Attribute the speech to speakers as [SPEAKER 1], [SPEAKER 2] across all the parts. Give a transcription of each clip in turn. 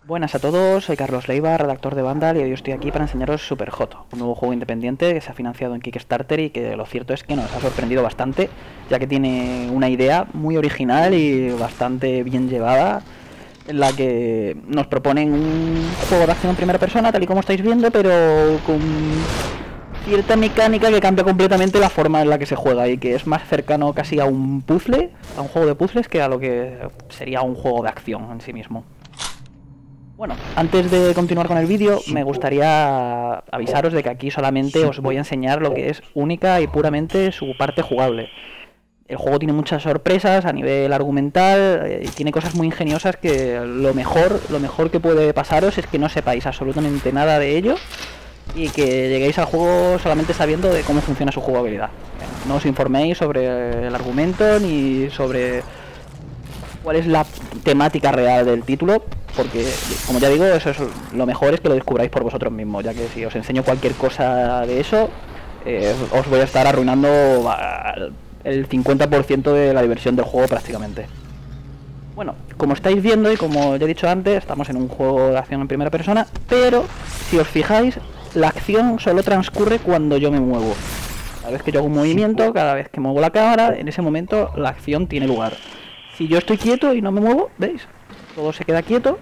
[SPEAKER 1] Buenas a todos, soy Carlos Leiva, redactor de Vandal, y hoy estoy aquí para enseñaros Superhot, un nuevo juego independiente que se ha financiado en Kickstarter y que lo cierto es que nos ha sorprendido bastante, ya que tiene una idea muy original y bastante bien llevada, en la que nos proponen un juego de acción en primera persona, tal y como estáis viendo, pero con cierta mecánica que cambia completamente la forma en la que se juega y que es más cercano casi a un puzzle, a un juego de puzzles, que a lo que sería un juego de acción en sí mismo. Bueno, antes de continuar con el vídeo, me gustaría avisaros de que aquí solamente os voy a enseñar lo que es única y puramente su parte jugable. El juego tiene muchas sorpresas a nivel argumental y tiene cosas muy ingeniosas que lo mejor que puede pasaros es que no sepáis absolutamente nada de ello y que lleguéis al juego solamente sabiendo de cómo funciona su jugabilidad. No os informéis sobre el argumento ni sobre cuál es la temática real del título, porque como ya digo, eso es lo mejor, es que lo descubráis por vosotros mismos, ya que si os enseño cualquier cosa de eso, os voy a estar arruinando el 50% de la diversión del juego prácticamente. Bueno, como estáis viendo y como ya he dicho antes, estamos en un juego de acción en primera persona, pero si os fijáis, la acción solo transcurre cuando yo me muevo. Cada vez que yo hago un movimiento, cada vez que muevo la cámara, en ese momento la acción tiene lugar. Si yo estoy quieto y no me muevo, ¿veis? Todo se queda quieto,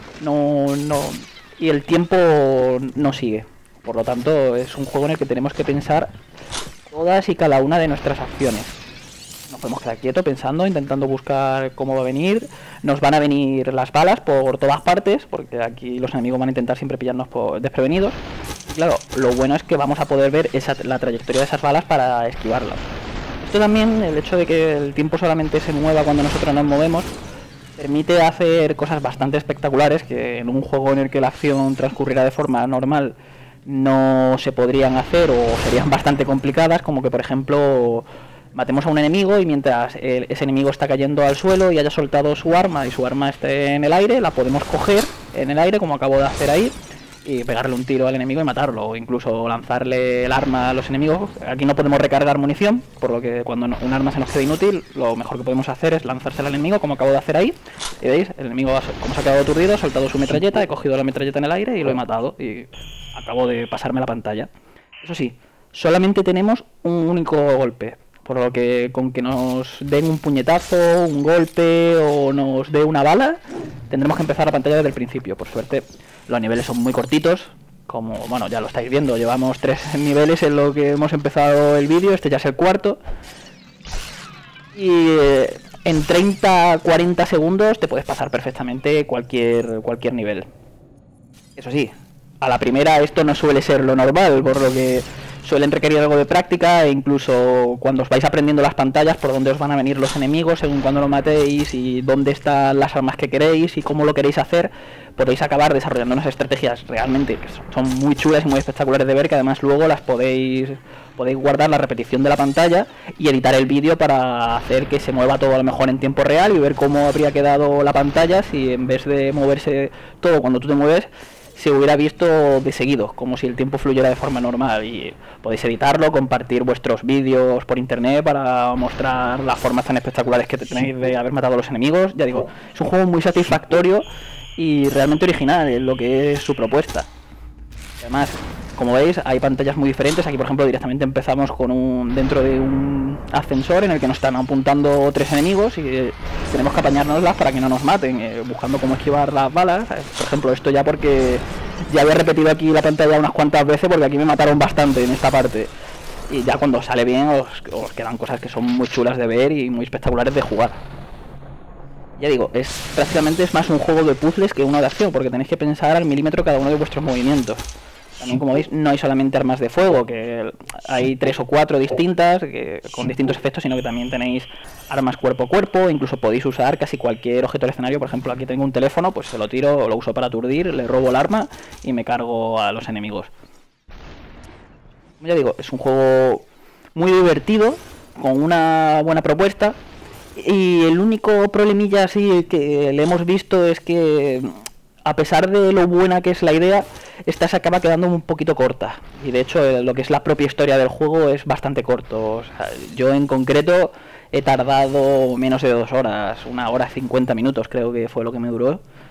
[SPEAKER 1] y el tiempo no sigue. Por lo tanto, es un juego en el que tenemos que pensar todas y cada una de nuestras acciones. Nos podemos quedar quietos pensando, intentando buscar cómo va a venir. Nos van a venir las balas por todas partes, porque aquí los enemigos van a intentar siempre pillarnos desprevenidos. Y claro, lo bueno es que vamos a poder ver la trayectoria de esas balas para esquivarlas. Esto también, el hecho de que el tiempo solamente se mueva cuando nosotros nos movemos, permite hacer cosas bastante espectaculares que en un juego en el que la acción transcurriera de forma normal no se podrían hacer o serían bastante complicadas, como que por ejemplo matemos a un enemigo y mientras ese enemigo está cayendo al suelo y haya soltado su arma y su arma esté en el aire, la podemos coger en el aire como acabo de hacer ahí y pegarle un tiro al enemigo y matarlo, o incluso lanzarle el arma a los enemigos. Aquí no podemos recargar munición, por lo que cuando un arma se nos quede inútil, lo mejor que podemos hacer es lanzársela al enemigo, como acabo de hacer ahí. Y veis, el enemigo, como se ha quedado aturdido, ha soltado su metralleta, he cogido la metralleta en el aire y lo he matado, y acabo de pasarme la pantalla. Eso sí, solamente tenemos un único golpe, por lo que con que nos den un puñetazo, un golpe o nos dé una bala, tendremos que empezar la pantalla desde el principio. Por suerte, los niveles son muy cortitos, como bueno, ya lo estáis viendo, llevamos 3 niveles en lo que hemos empezado el vídeo, este ya es el cuarto. Y en 30-40 segundos te puedes pasar perfectamente cualquier nivel. Eso sí, a la primera esto no suele ser lo normal, por lo que suelen requerir algo de práctica, e incluso cuando os vais aprendiendo las pantallas por dónde os van a venir los enemigos según cuando lo matéis y dónde están las armas que queréis y cómo lo queréis hacer, podéis acabar desarrollando unas estrategias realmente que son muy chulas y muy espectaculares de ver, que además luego las podéis guardar la repetición de la pantalla y editar el vídeo para hacer que se mueva todo a lo mejor en tiempo real y ver cómo habría quedado la pantalla si en vez de moverse todo cuando tú te mueves se hubiera visto de seguido, como si el tiempo fluyera de forma normal. Y podéis editarlo, compartir vuestros vídeos por internet para mostrar las formas tan espectaculares que tenéis de haber matado a los enemigos. Ya digo, es un juego muy satisfactorio y realmente original en lo que es su propuesta. Además, como veis, hay pantallas muy diferentes. Aquí, por ejemplo, directamente empezamos con dentro de un ascensor en el que nos están apuntando 3 enemigos y tenemos que apañárnoslas para que no nos maten, buscando cómo esquivar las balas. Por ejemplo, esto ya porque ya había repetido aquí la pantalla unas cuantas veces, porque aquí me mataron bastante en esta parte. Y ya cuando sale bien os quedan cosas que son muy chulas de ver y muy espectaculares de jugar. Ya digo, prácticamente es más un juego de puzzles que uno de acción, porque tenéis que pensar al milímetro cada uno de vuestros movimientos. También, como veis, no hay solamente armas de fuego, que hay 3 o 4 distintas, con distintos efectos, sino que también tenéis armas cuerpo a cuerpo, incluso podéis usar casi cualquier objeto del escenario. Por ejemplo, aquí tengo un teléfono, pues se lo tiro, lo uso para aturdir, le robo el arma y me cargo a los enemigos. Como ya digo, es un juego muy divertido, con una buena propuesta, y el único problemilla así que le hemos visto es que, a pesar de lo buena que es la idea, esta se acaba quedando un poquito corta. Y de hecho, lo que es la propia historia del juego es bastante corto. O sea, yo en concreto he tardado menos de 2 horas, 1 hora 50 minutos creo que fue lo que me duró.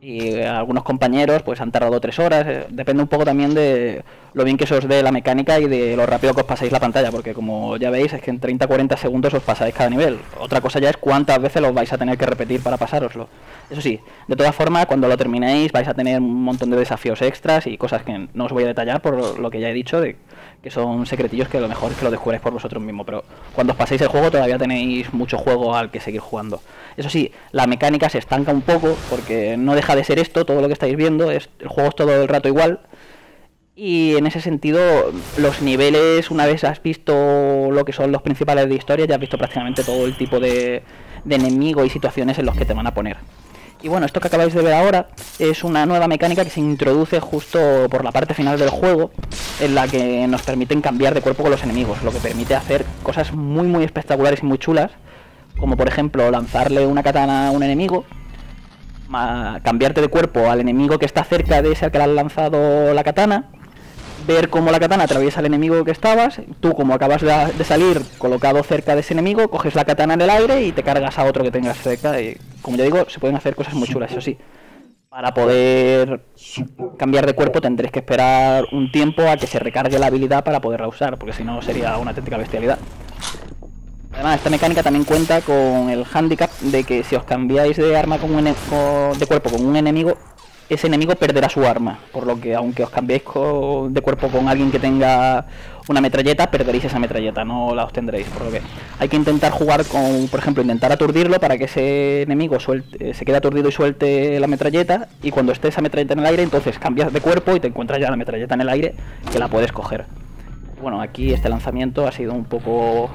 [SPEAKER 1] Y algunos compañeros pues han tardado 3 horas. Depende un poco también de lo bien que se os dé la mecánica y de lo rápido que os pasáis la pantalla, porque como ya veis es que en 30-40 segundos os pasáis cada nivel. Otra cosa ya es cuántas veces los vais a tener que repetir para pasároslo. Eso sí, de todas formas, cuando lo terminéis vais a tener un montón de desafíos extras y cosas que no os voy a detallar por lo que ya he dicho, de que son secretillos que lo mejor es que lo descubráis por vosotros mismos. Pero cuando os paséis el juego todavía tenéis mucho juego al que seguir jugando. Eso sí, la mecánica se estanca un poco porque no deja de ser esto, todo lo que estáis viendo, el juego es todo el rato igual. Y en ese sentido, los niveles, una vez has visto lo que son los principales de historia, ya has visto prácticamente todo el tipo de enemigo y situaciones en los que te van a poner. Y bueno, esto que acabáis de ver ahora es una nueva mecánica que se introduce justo por la parte final del juego, en la que nos permiten cambiar de cuerpo con los enemigos, lo que permite hacer cosas muy espectaculares y muy chulas, como por ejemplo lanzarle una katana a un enemigo, cambiarte de cuerpo al enemigo que está cerca de ese al que le has lanzado la katana, ver cómo la katana atraviesa al enemigo que estabas, tú como acabas de salir colocado cerca de ese enemigo, coges la katana en el aire y te cargas a otro que tengas cerca. Y como ya digo, se pueden hacer cosas muy chulas, eso sí. Para poder cambiar de cuerpo tendréis que esperar un tiempo a que se recargue la habilidad para poderla usar, porque si no sería una auténtica bestialidad. Además, esta mecánica también cuenta con el handicap de que si os cambiáis de arma de cuerpo con un enemigo, ese enemigo perderá su arma, por lo que aunque os cambiéis de cuerpo con alguien que tenga una metralleta, perderéis esa metralleta, no la obtendréis, por lo que hay que intentar jugar con, por ejemplo, intentar aturdirlo para que ese enemigo se quede aturdido y suelte la metralleta, y cuando esté esa metralleta en el aire, entonces cambias de cuerpo y te encuentras ya la metralleta en el aire, que la puedes coger. Bueno, aquí este lanzamiento ha sido un poco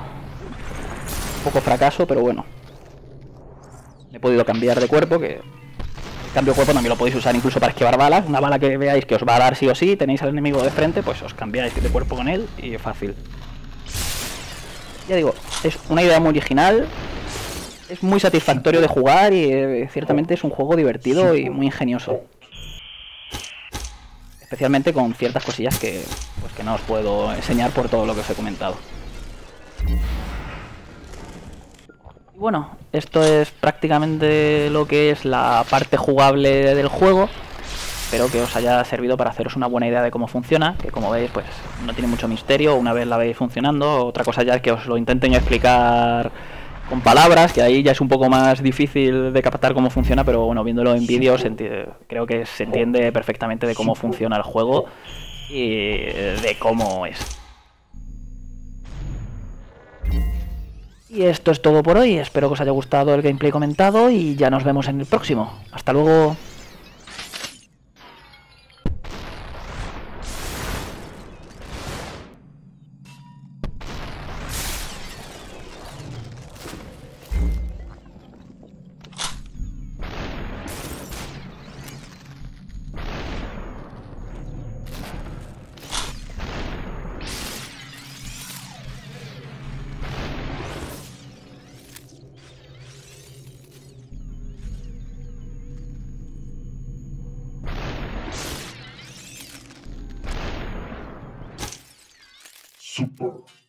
[SPEAKER 1] fracaso, pero bueno, he podido cambiar de cuerpo, que cambio de cuerpo también lo podéis usar incluso para esquivar balas. Una bala que veáis que os va a dar sí o sí, tenéis al enemigo de frente, pues os cambiáis de cuerpo con él y es fácil. Ya digo, es una idea muy original, es muy satisfactorio de jugar y ciertamente es un juego divertido y muy ingenioso. Especialmente con ciertas cosillas que no os puedo enseñar por todo lo que os he comentado. Bueno, esto es prácticamente lo que es la parte jugable del juego. Espero que os haya servido para haceros una buena idea de cómo funciona, que como veis pues no tiene mucho misterio una vez la veis funcionando. Otra cosa ya es que os lo intenten explicar con palabras, que ahí ya es un poco más difícil de captar cómo funciona, pero bueno, viéndolo en vídeo creo que se entiende perfectamente de cómo funciona el juego y de cómo es. Y esto es todo por hoy, espero que os haya gustado el gameplay comentado y ya nos vemos en el próximo. Hasta luego.
[SPEAKER 2] Super.